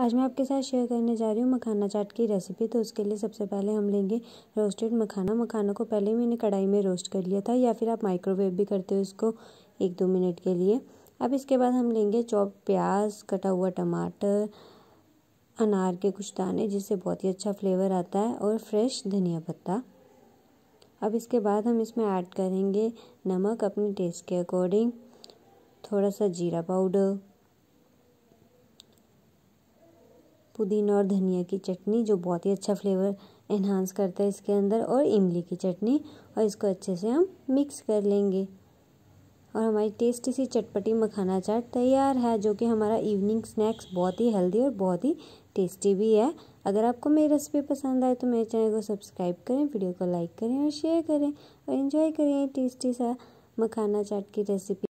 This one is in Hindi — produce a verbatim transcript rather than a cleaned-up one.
आज मैं आपके साथ शेयर करने जा रही हूँ मखाना चाट की रेसिपी। तो उसके लिए सबसे पहले हम लेंगे रोस्टेड मखाना। मखाना को पहले मैंने कढ़ाई में रोस्ट कर लिया था, या फिर आप माइक्रोवेव भी करते हो इसको एक दो मिनट के लिए। अब इसके बाद हम लेंगे चॉप प्याज, कटा हुआ टमाटर, अनार के कुछ दाने जिससे बहुत ही अच्छा फ्लेवर आता है, और फ्रेश धनिया पत्ता। अब इसके बाद हम इसमें ऐड करेंगे नमक अपने टेस्ट के अकॉर्डिंग, थोड़ा सा जीरा पाउडर, पुदीना और धनिया की चटनी जो बहुत ही अच्छा फ्लेवर एनहांस करता है इसके अंदर, और इमली की चटनी, और इसको अच्छे से हम मिक्स कर लेंगे। और हमारी टेस्टी सी चटपटी मखाना चाट तैयार है, जो कि हमारा इवनिंग स्नैक्स बहुत ही हेल्दी और बहुत ही टेस्टी भी है। अगर आपको मेरी रेसिपी पसंद आए तो मेरे चैनल को सब्सक्राइब करें, वीडियो को लाइक करें और शेयर करें, और एंजॉय करें टेस्टी सा मखाना चाट की रेसिपी।